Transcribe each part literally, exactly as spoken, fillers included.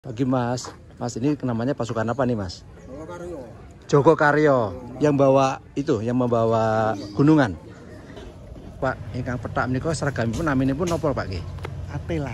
Pagi Mas, Mas ini namanya pasukan apa nih Mas? Jogokaryo. Jogokaryo, yang bawa itu, yang membawa gunungan. Pak, ingkang petak menika seragamipun naminipun napa Pak nggih? Atela.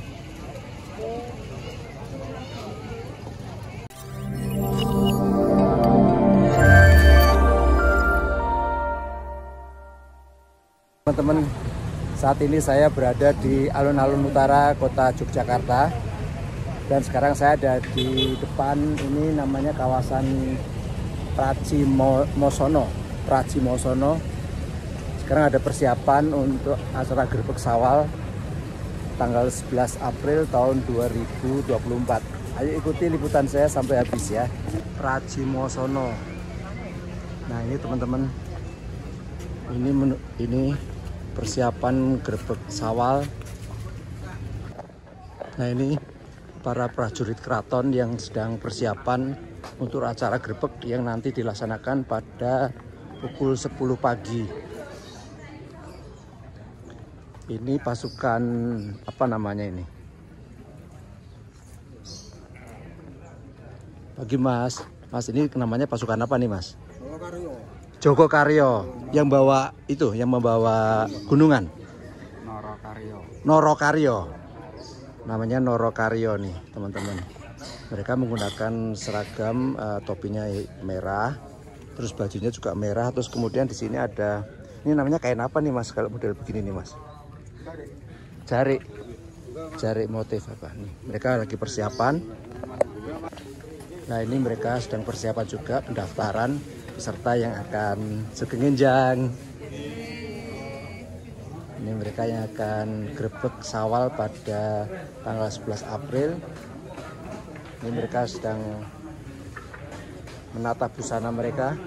Teman-teman, saat ini saya berada di alun-alun utara kota Yogyakarta. Dan sekarang saya ada di depan, ini namanya kawasan Pracimosono. Pracimosono. Sekarang ada persiapan untuk acara Grebeg Sawal tanggal sebelas April tahun dua ribu dua puluh empat. Ayo ikuti liputan saya sampai habis ya. Pracimosono. Nah ini teman-teman, ini ini persiapan Grebeg Sawal. Nah ini para prajurit keraton yang sedang persiapan untuk acara grebeg yang nanti dilaksanakan pada pukul sepuluh pagi. Ini pasukan apa namanya ini? Pagi Mas, Mas ini namanya pasukan apa nih Mas? Jogokaryo. Jogokaryo, yang bawa itu, yang membawa gunungan. Norokaryo. Norokaryo. Namanya Norokaryo nih teman-teman. Mereka menggunakan seragam, uh, topinya merah, terus bajunya juga merah, terus kemudian di sini ada, ini namanya kain apa nih Mas kalau model begini nih Mas? Jarik. Jarik motif apa nih? Mereka lagi persiapan. Nah ini mereka sedang persiapan juga pendaftaran peserta yang akan segenjang. Ini mereka yang akan grebeg Sawal pada tanggal sebelas April. Ini mereka sedang menata busana mereka.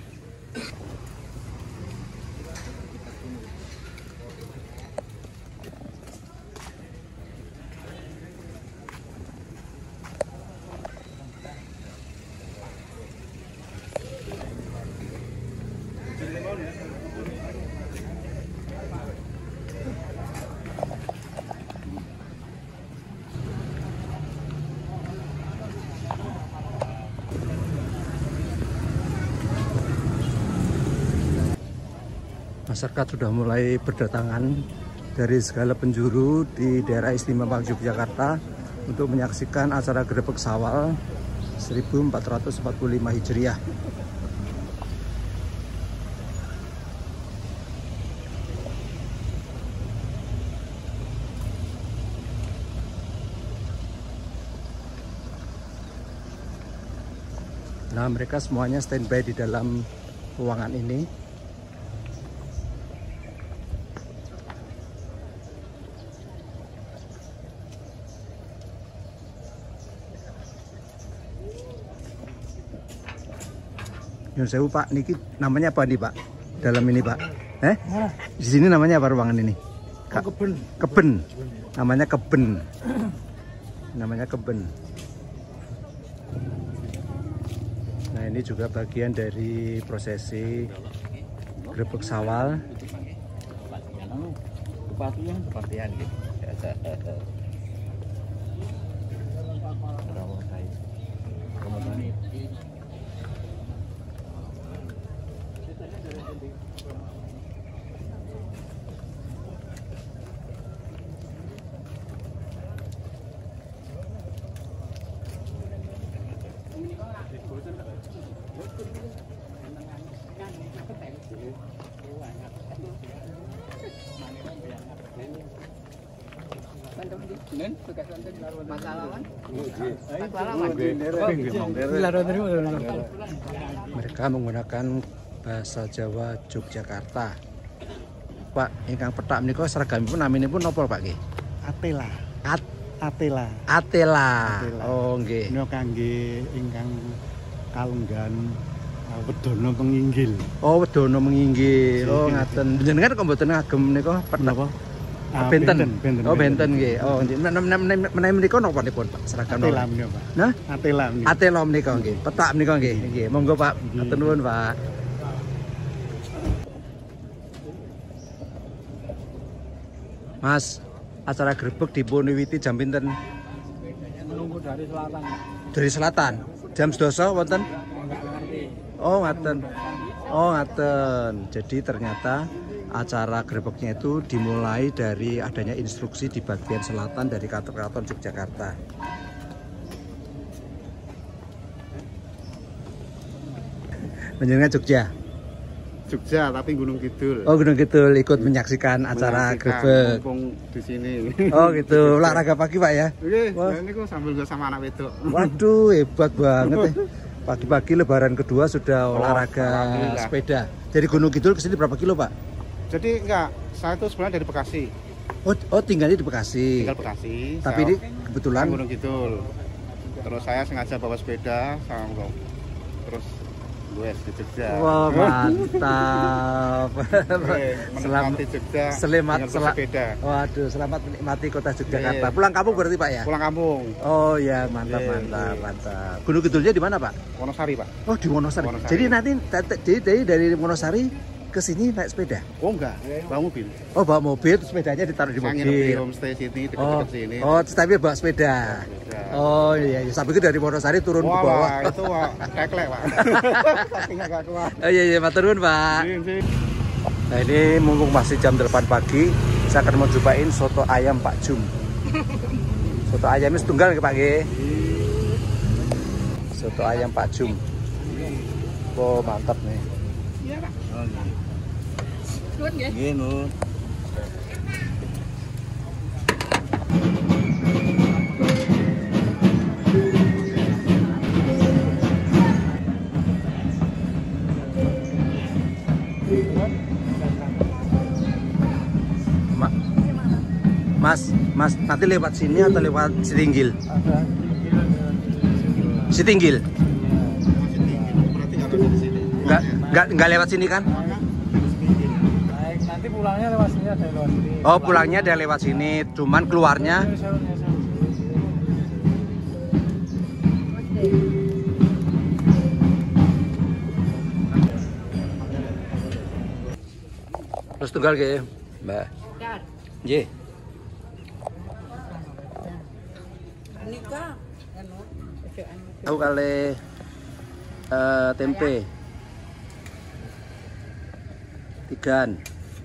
Masyarakat sudah mulai berdatangan dari segala penjuru di daerah istimewa Yogyakarta untuk menyaksikan acara Grebeg Sawal seribu empat ratus empat puluh lima Hijriah. Nah, mereka semuanya standby di dalam ruangan ini. Nyun sewu Pak, niki namanya apa nih Pak? Dalam ini Pak? Eh? Di sini namanya apa ruangan ini? Kak? Keben. Keben. Namanya keben. Namanya keben. Nah ini juga bagian dari prosesi Grebeg Sawal. Kepatian, kepatian gitu. Mereka menggunakan bahasa Jawa Yogyakarta. Pak, ingkang petak menika seragamipun naminipun napa Pak nggih? Atela. At Atela. Atela. Atela. Oh nggih. Menika kangge ingkang kalunggan wedono penginggil. Oh, wedono menginggil. Oh, ngaten. Jenengan kok mboten ngagem menika petak? Ah, Benten. benten, Oh, benten nggih. Oh, menawi menika napa nipun Pak? Seragam. Atela menika Pak. Nah? Atela menika. Atela menika nggih. Petak menika nggih. Nggih, monggo Pak. Matur nuwun Pak. Mas, acara grebeg dipun wiwiti jam pinten? Menunggu dari selatan. Dari selatan. Jam sedoso wonten? Oh, ngaten. Oh, ngaten. Jadi ternyata acara grebeknya itu dimulai dari adanya instruksi di bagian selatan dari Keraton Yogyakarta. Menjenengan Jogja? Jogja tapi Gunung Kidul. Oh, Gunung Kidul ikut menyaksikan acara grebek. Di sini. Oh gitu, olahraga pagi Pak ya? Oke, nah ini kok sambil gue sama anak wedok. Waduh, hebat banget ya. Pagi-pagi lebaran kedua sudah Oh, olahraga alhamdulillah. sepeda. Dari Gunung Kidul ke sini berapa kilo Pak? Jadi enggak, saya tuh sebenarnya dari Bekasi. Oh, oh tinggalnya di Bekasi. Tinggal Bekasi. Tapi saya ini kebetulan Gunung Kidul. Terus saya sengaja bawa sepeda sama bro. Terus gue di Jogja. wah mantap. Oke, Selamat menikmati Jogja selamat dengan sela- bersepeda. Waduh, selamat menikmati kota Yogyakarta. Iya. Pulang kampung berarti Pak ya? Pulang kampung. Oh ya, mantap Iya, mantap iya. mantap. Gunung Kidulnya di mana Pak? Wonosari, Pak. Oh, di Wonosari. Wonosari. Jadi nanti jadi dari, dari Wonosari ke sini naik sepeda. Oh enggak, bawa mobil. Oh, bawa mobil, terus sepedanya ditaruh di Saya nginep di mobil. homestay sini, Oh, dekat-dekat sini. oh, terus tapi bawa sepeda. Sepeda. Oh iya, iya. Sampai itu dari Wonosari turun ke Wah, bawah. wah, itu wah, teklek, Pak. Kakinya gak kuat. Oh iya, iya, matur nuwun, Pak. Sini, sini. Nah ini mumpung masih jam delapan pagi, saya akan mau cobain soto ayam Pak Jum. Soto ayamnya setunggal ke Pak G. Soto ayam Pak Jum. Oh mantap nih. Iya, Pak. Oh, iya. Nuwun nggih. Nggih, Nun. Ma- Mas, Mas nanti lewat sini atau lewat Sitinggil? Sitinggil? Berarti nggak ada di sini. Nggak, nggak, nggak lewat sini kan? Baik, nanti pulangnya lewat sini ada lewat sini. Oh pulangnya ada lewat sini, cuman keluarnya terus tunggal ke Mbak. J. Nikah. Aku kali eh, tempe tigaan.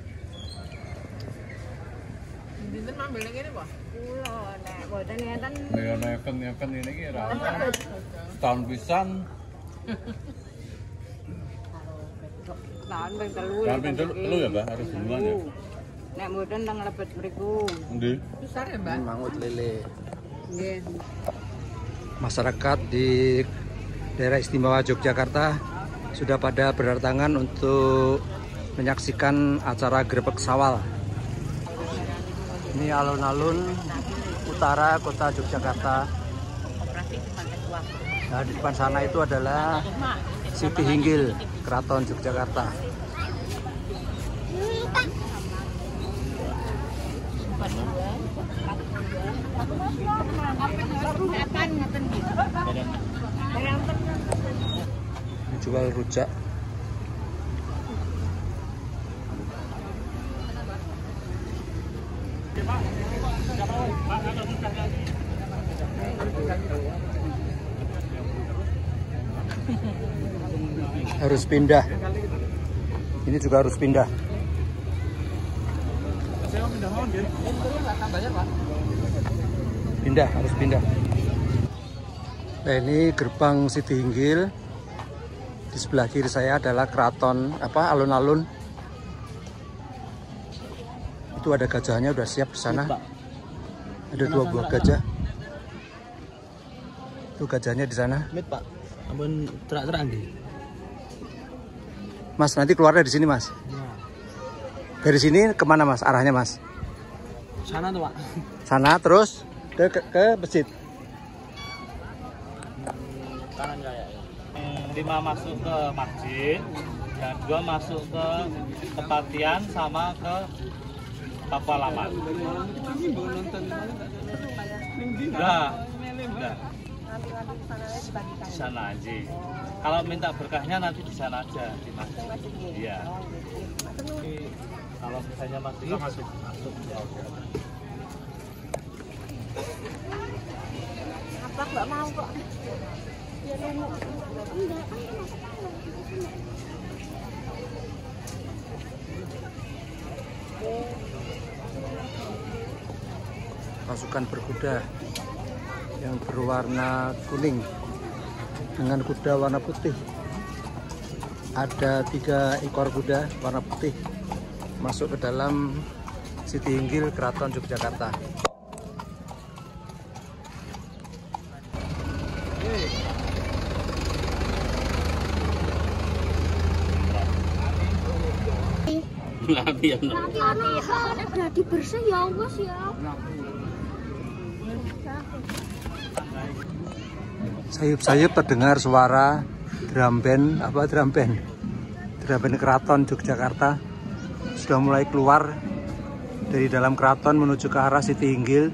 Dinten mambil ngene, Pak. Kula nek boten ngeten. Ya neken-neken ini kira tahun pisan Tahun ping telu. tahun pintu lu ya Mbak harus duluan ya. Nek mboten teng lebet mriku. Endi? Besar ya, Mbak? Mangut lele. Nggih. Masyarakat di daerah istimewa Yogyakarta sudah pada berdatangan untuk menyaksikan acara grebek sawal. Ini alun-alun utara kota Yogyakarta. Nah, di depan sana itu adalah Siti Hinggil, Keraton Yogyakarta. Jual rujak. Harus pindah. Ini juga harus pindah. Pindah, harus pindah. Nah, ini gerbang Siti Hinggil. Di sebelah kiri saya adalah keraton apa alun-alun. Itu ada gajahnya udah siap di sana. Ada dua buah gajah. Itu gajahnya di sana. Mit, Pak. Ampun terak-terak nggih. Mas, nanti keluarnya di sini, Mas. Dari sini kemana, Mas? Arahnya, Mas? Sana tuh, Pak. Sana terus ke ke, ke masjid. Kanan kayak. Lima masuk ke masjid, yang dua masuk ke kepatian sama ke Pakualaman. Udah, udah. Di sana aja. Kalau minta berkahnya nanti di sana aja di masjid. Iya. Kalau misalnya masuk, masuk, masuk. Ya, oke. Pak nggak mau kok. Pasukan berkuda yang berwarna kuning dengan kuda warna putih. Ada tiga ekor kuda warna putih masuk ke dalam Siti Inggil Keraton Yogyakarta. Latihan. Latihan. Berarti bersih ya Mas ya. Sayup-sayup terdengar suara drum band, apa drum band? Drum band Keraton Yogyakarta sudah mulai keluar dari dalam keraton menuju ke arah Siti Inggil.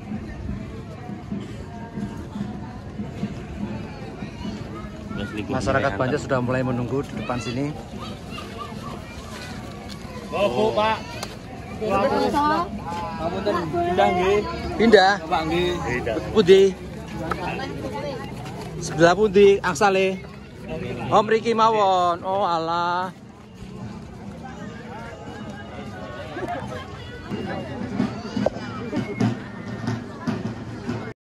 Masyarakat banyak sudah mulai menunggu di depan sini. Oh, Pak. Pindah nggih. Pindah. Pak nggih. Pundi? Sebelah pundi angsale? Oh mriki mawon. Oh alah.